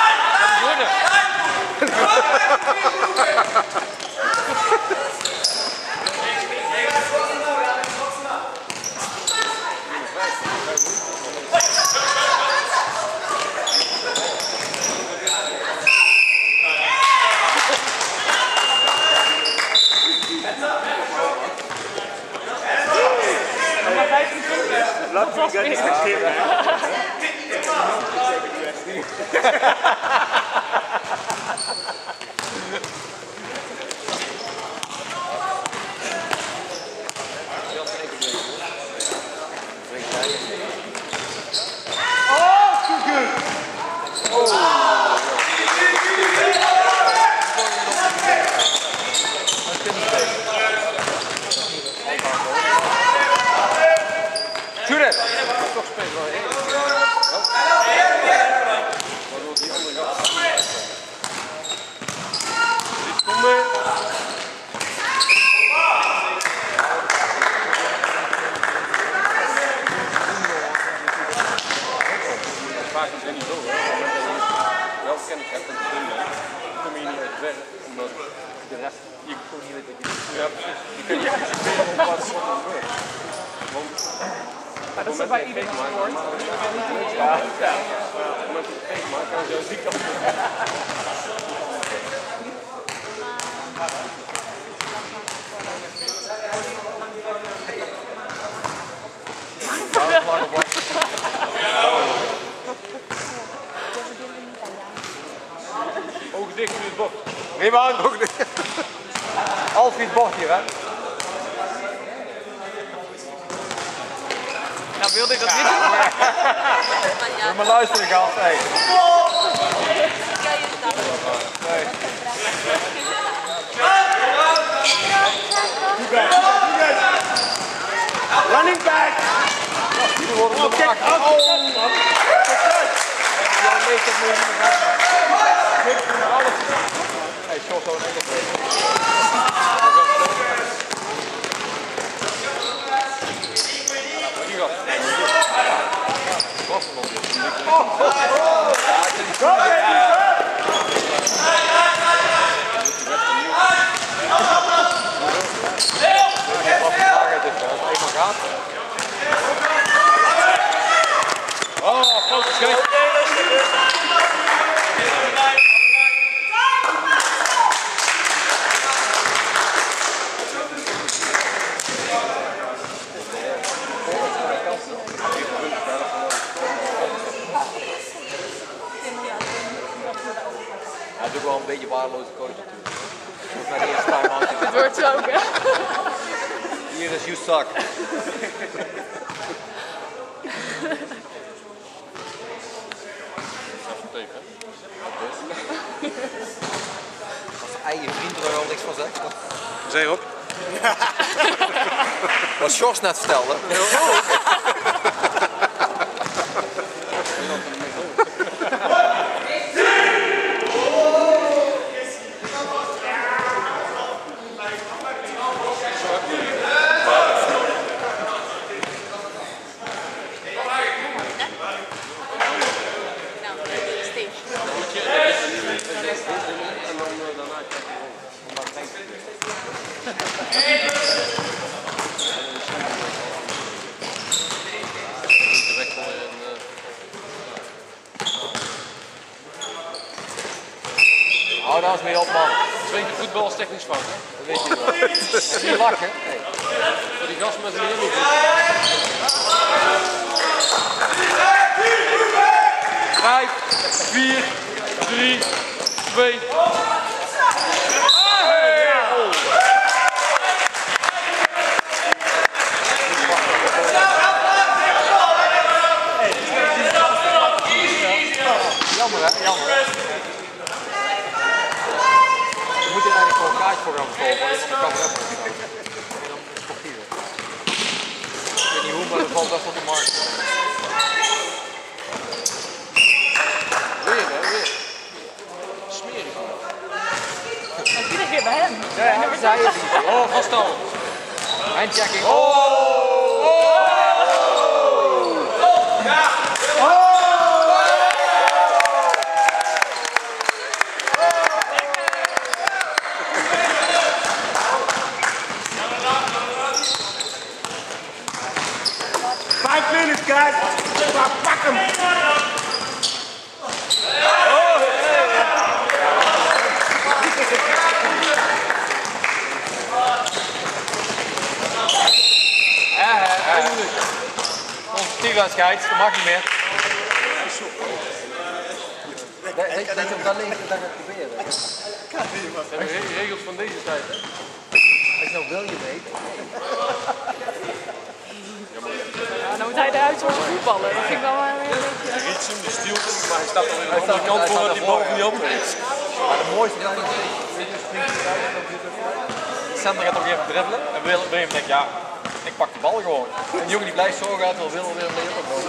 Speaker 1: Laat me gaan discussiëren. Oh, too good!
Speaker 6: Shoot it! Toch spelen wel één.
Speaker 3: Vaak is het niet zo, hoor. Wel kennis hebt en te doen, dan kom je niet uit het werk, omdat de rest je gewoon niet weet wat je doet. Ja, precies. Je kunt je anticiperen op wat er gebeurt. Want
Speaker 4: Maar dat is bij iedereen sport.
Speaker 3: ja, ja. Omdat je het feest maakt, kan je zo ziek af.
Speaker 6: Rebound. Alfie het bord hier, hè?
Speaker 4: Nou wilde ik dat niet doen.
Speaker 6: Moet maar luisteren, gast. Hey. Nee.
Speaker 1: Running back!
Speaker 6: Die worden er
Speaker 1: Kijk,
Speaker 6: achter.
Speaker 1: man!
Speaker 6: Ja, leeft dat nu niet meer gaan. Hey, short zo een enkel twee.
Speaker 3: Oh, grote schijf.
Speaker 6: Hij is ook wel een beetje waardeloze coach natuurlijk. Moet naar de eerste time-out.
Speaker 4: Het wordt zo ook, hè?
Speaker 6: Hier is you suck. Als de eigen vriend er wel niks van zegt.
Speaker 2: Zeg op.
Speaker 6: Wat Sjors net vertelde. Hou daar eens mee op, man.
Speaker 3: Twee keer voetbal is technisch fout, hè?
Speaker 6: Dat weet je wel. Niet lachen. Nee.
Speaker 3: Voor die gast met een helemaal niet. 5, 4, 3, 2.
Speaker 6: Jammer, hè? Jammer. Je moet hier eigenlijk gewoon een kaartje voor gaan verkopen. Want je kan er even en dan sportieren. Ik weet niet hoe, maar dat valt best op de markt.
Speaker 3: Weer, hè? Weer. Smerig.
Speaker 4: Dat is iedere keer bij hem.
Speaker 6: Ja, dat zei je niet.
Speaker 3: Oh, vasthouden.
Speaker 6: Handchecking. Oh!
Speaker 1: 5 minutes, guys. Pak hem.
Speaker 6: Onze teamwedstrijd, dat mag niet meer. Denk je op dat leven dat gaat proberen?
Speaker 3: Dat zijn de regels van deze tijd, hè?
Speaker 6: Als je nou wil je weet.
Speaker 4: Ja, dan moet hij eruit zoals voetballen. Dat vind ik wel weer een beetje...
Speaker 3: Riets hem, die stielt hem, maar hij staat dan aan de andere kant voor dat die bal niet op is.
Speaker 6: Maar de mooiste is dat de center gaat nog even dribbelen. En Willem denkt, ja, ik pak de bal gewoon. En die jongen die blijft zo gaat, wil Willem weer een layup doen.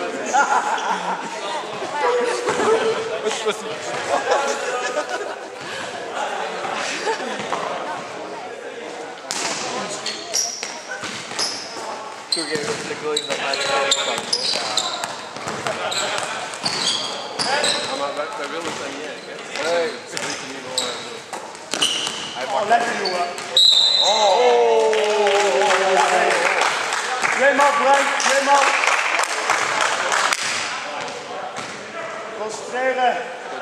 Speaker 6: Toegeven, ik wil je dat mij de kant kan.
Speaker 3: Maar wij willen het niet erg, hè?
Speaker 6: Nee.
Speaker 1: Hij mag lekker, jongen. Tweemaal, Brian. Tweemaal. Concentreren.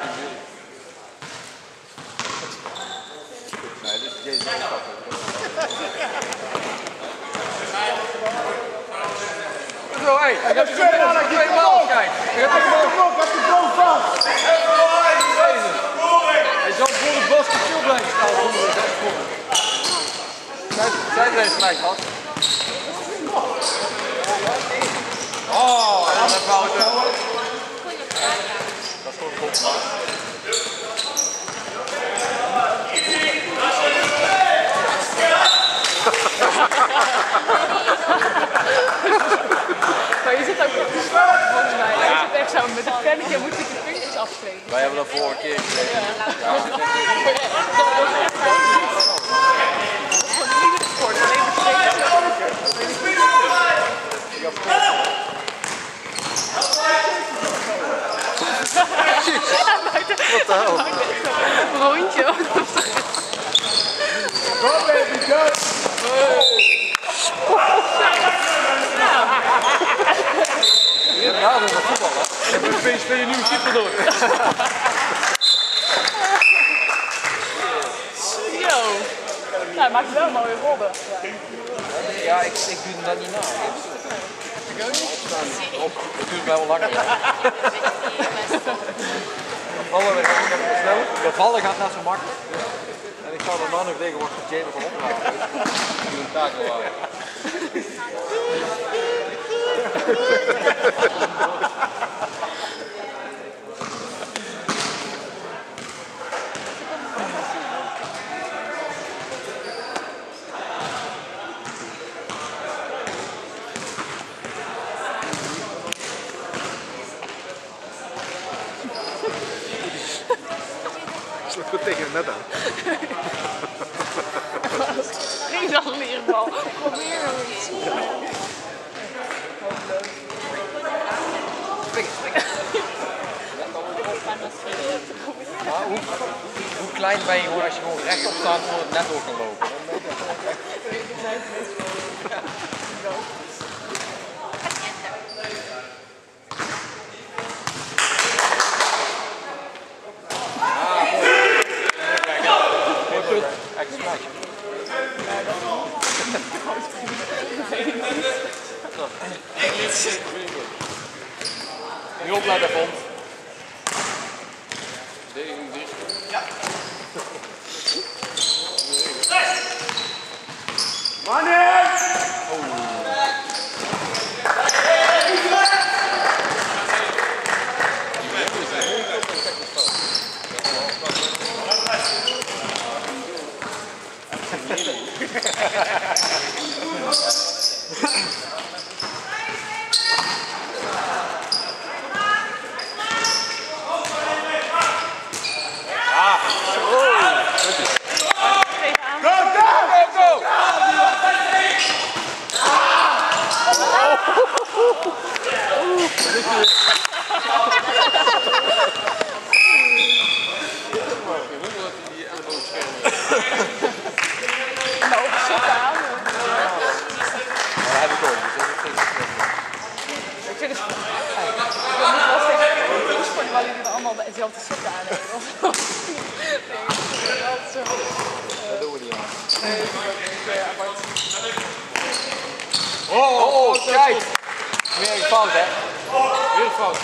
Speaker 6: Nee, dit is Jezus. Zo, hé, ik heb twee maal, kijk. Ik heb twee maal.
Speaker 1: Kom op, heb de bal vast.
Speaker 6: Hij zal voor de basket stil blijven staan onder de 6 seconden. Zijn deze gelijk vast. Oh, en dan een fout. Dat is gewoon een goed.
Speaker 4: Maar je zit ook op de sport volgens mij. Je zit echt zo met een pennetje en moet je de vingers afsteken.
Speaker 6: Wij hebben dat vorige keer gekregen. Ja.
Speaker 4: Sport, alleen maar steken.
Speaker 2: Wat de hel?
Speaker 4: Een rondje.
Speaker 1: Go baby, go!
Speaker 6: Ja, dat is voetbal, hè? Speel je nu een keeper door.
Speaker 4: Yo. Ja, hij maakt wel mooie rollen.
Speaker 6: Ja, ik doe dat niet na. Het duurt mij wel langer. Vallen gaat snel. De vallen gaat net zo makkelijk. En ik zou er dan nog tegen wat voor Jane van ophalen. Die een taak wil houden.
Speaker 2: Sloeg goed tegen het net aan.
Speaker 4: Ging dan leerbal. Probeer het.
Speaker 6: Maar hoe klein ben je gewoon als je gewoon rechtop staat voor het net door kan lopen? Nu opleiden, Bond.
Speaker 4: Dezelfde sokken aan hebben.
Speaker 6: Dat doen we niet aan.
Speaker 4: Nee, apart.
Speaker 6: Oh, kijk! Weer een fout, hè? Weer een fout.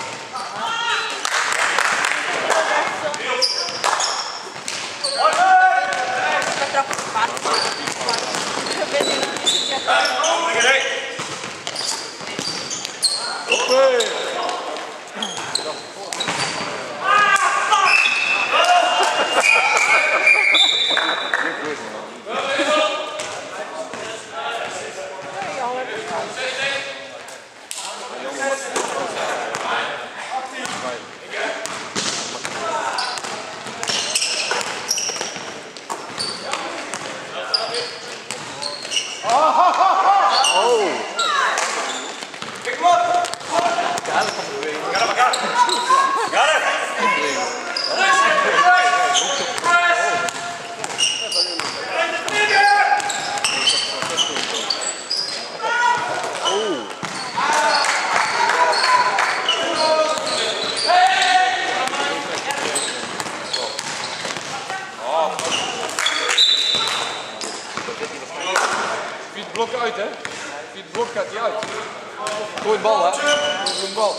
Speaker 6: Blok uit, hè? Via het blok gaat hij uit. Gooi bal, hè? Gooi bal.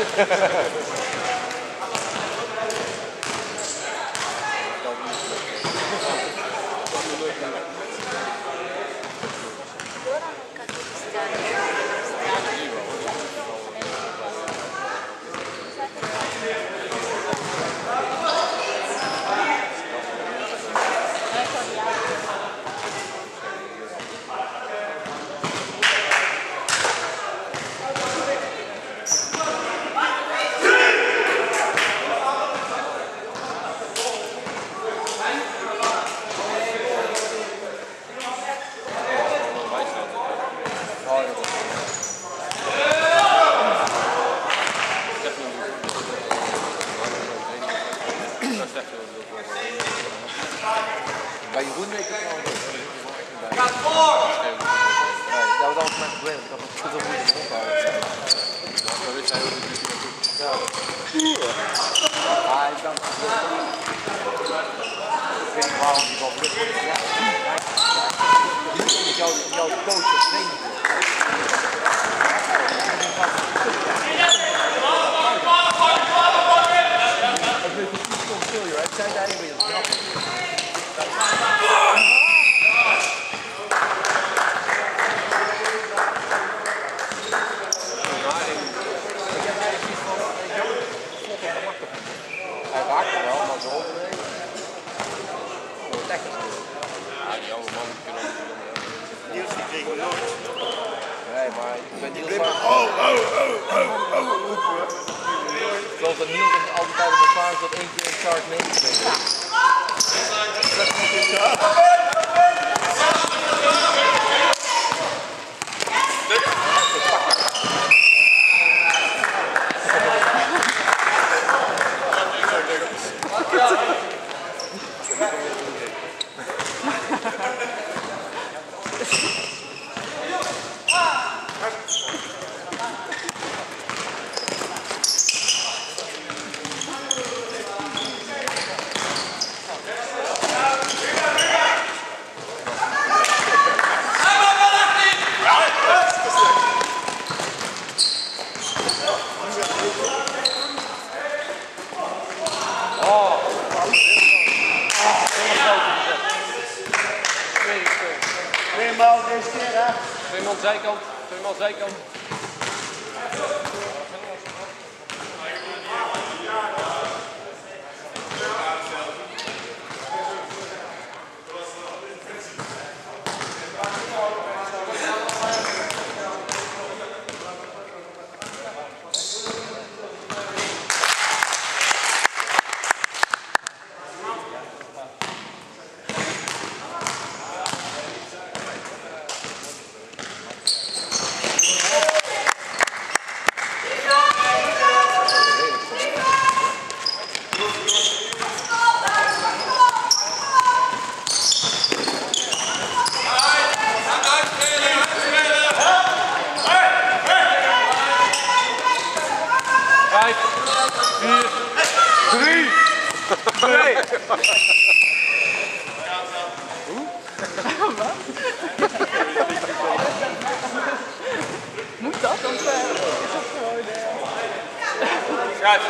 Speaker 6: Bij Jeroen weet ik het wel niet. Gaat voor! Nee, dat was altijd mijn probleem. Ik had nog te veel moeite om te houden.
Speaker 3: Dat wist hij ook niet.
Speaker 6: Ja. Ah, ik kan het ik weet niet waarom die bal lukt. Ja. Niet jouw coach of trainer. Ik weet niet hoe het stil, joh. Ik zei het eigenlijk weer. Hij raakt er wel, maar zo overwegen. Technisch.
Speaker 3: Ja, die oude man kunnen ook niet doen.
Speaker 1: Niels die kreeg nooit.
Speaker 6: Nee, maar ik ben Niels
Speaker 1: Blijf
Speaker 6: van...
Speaker 1: roepen.
Speaker 6: Zoals dat Niels altijd op de vaart dat 1 keer in charge meegekregen.
Speaker 1: Tweemaal deze keer, hè?
Speaker 3: Tweemaal zijkant, tweemaal zijkant.
Speaker 4: Moet dat? Dan is dat gewoon...
Speaker 3: Schrijf.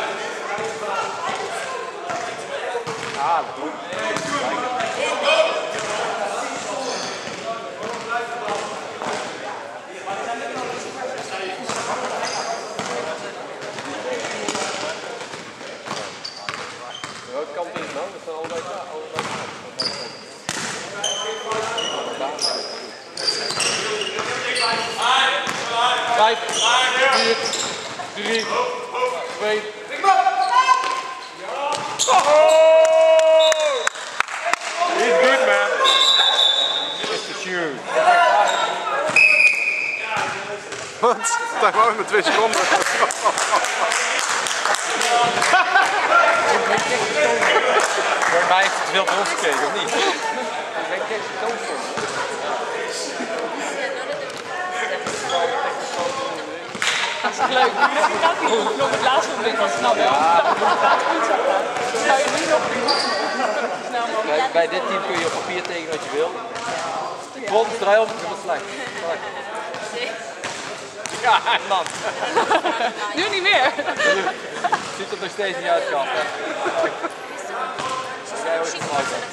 Speaker 3: Welke kant is het nou? Dat zijn allebei daar. Vijf, 4, 3, 2.
Speaker 2: He's good, man. It's the shoe. Wat? Time out met 2 seconden.
Speaker 6: Voor mij heeft het veel voor ons gekregen, of niet? Ik ben kijk de toon voor.
Speaker 4: Dat is leuk. Ik had die nog het laatste moment al snappen. Zou je nu nog snel mogelijk.
Speaker 6: Bij dit team kun je op papier tekenen wat je wil. Gewoon draai om, dat is slecht. Ja, man.
Speaker 4: Nu niet meer.
Speaker 6: Ziet er nog steeds niet uit, gehad. Jij ooit gebruikt hebt.